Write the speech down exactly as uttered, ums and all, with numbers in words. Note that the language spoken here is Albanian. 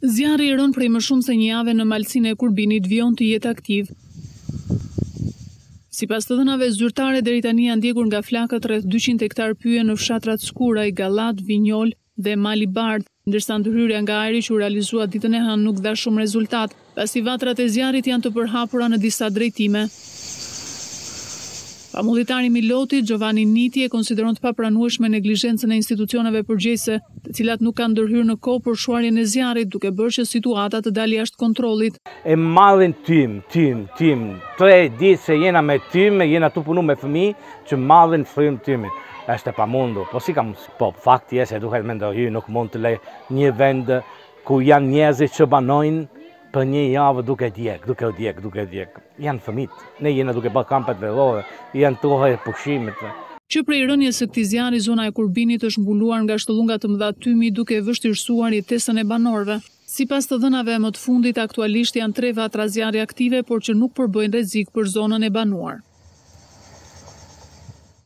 Zjarri i rën prej më shumë se një jave në malsinë e Kurbinit vijon të jetë aktiv. Sipas të dhënave zyrtare, deri tani janë ndjekur nga flakët rreth dyqind hektar pyje në fshatrat Skuraj, Gallat, Vinjol dhe Mali Bardh, ndërsa ndërhyrja nga ajri që u realizua ditën e hënë nuk dha shumë rezultat, pasi vatrat e zjarrit janë të përhapura në disa drejtime. Pamullitari Miloti, Giovanni Niti, e konsideron të papranueshme neglizhencën e institucioneve përgjegjëse, të cilat nuk kanë ndërhyrë në kohë për shuarjen e zjarrit, duke bërë që situata të dalë jashtë kontrollit. E marrin tym, tym, tym. Tre ditë se jena me tym, jena tu punu me fëmijë që marrin frym tymin. Është e pamundur, po si kam, po fakti është se duhet me ndërhyr, nuk mund të lej një vend ku janë njerëzit që banojnë për një javë duke djek, duke djek, duke djek. Janë fëmit, ne jena duke bërë kampet verore, janë trohe pushimit. Që prej rënjes së këtij zjarri, zona e Kurbinit është mbuluar nga shtollunga të mëdha tymi duke vështirësuar jetesën e banorëve. Sipas të dhënave më të fundit, aktualisht janë tre vatra zjarri aktive, por që nuk përbëjnë rrezik për zonën e banuar.